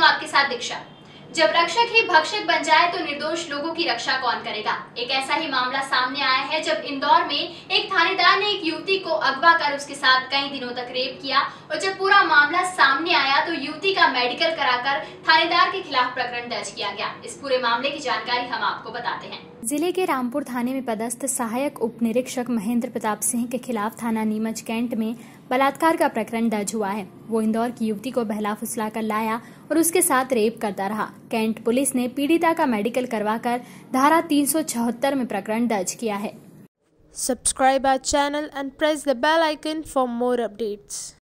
हूँ आपके साथ दीक्षा। जब रक्षक ही भक्षक बन जाए तो निर्दोष लोगों की रक्षा कौन करेगा। एक ऐसा ही मामला सामने आया है जब इंदौर में एक थानेदार ने एक युवती को अगवा कर उसके साथ कई दिनों तक रेप किया और जब पूरा मामला सामने आया तो युवती का मेडिकल कराकर थानेदार के खिलाफ प्रकरण दर्ज किया गया। इस पूरे मामले की जानकारी हम आपको बताते हैं। जिले के रामपुर थाने में पदस्थ सहायक उप निरीक्षक महेंद्र प्रताप सिंह के खिलाफ थाना नीमच कैंट में बलात्कार का प्रकरण दर्ज हुआ है। वो इंदौर की युवती को बहला फुसला कर लाया और उसके साथ रेप करता रहा। कैंट पुलिस ने पीड़िता का मेडिकल करवाकर धारा 376 में प्रकरण दर्ज किया है। Subscribe our channel and press the bell icon for more updates.